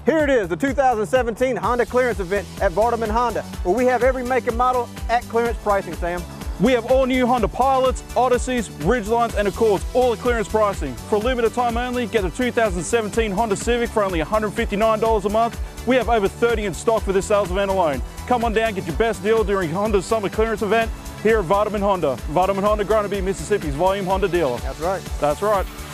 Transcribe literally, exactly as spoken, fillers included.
Here it is, the two thousand seventeen Honda clearance event at Vardaman Honda, where we have every make and model at clearance pricing, Sam. We have all new Honda Pilots, Odysseys, Ridgelines and Accords, all at clearance pricing. For a limited time only, get the two thousand seventeen Honda Civic for only one hundred fifty-nine dollars a month. We have over thirty in stock for this sales event alone. Come on down, get your best deal during Honda's summer clearance event here at Vardaman Honda. Vardaman Honda, Granby, Mississippi's volume Honda dealer. That's right. That's right.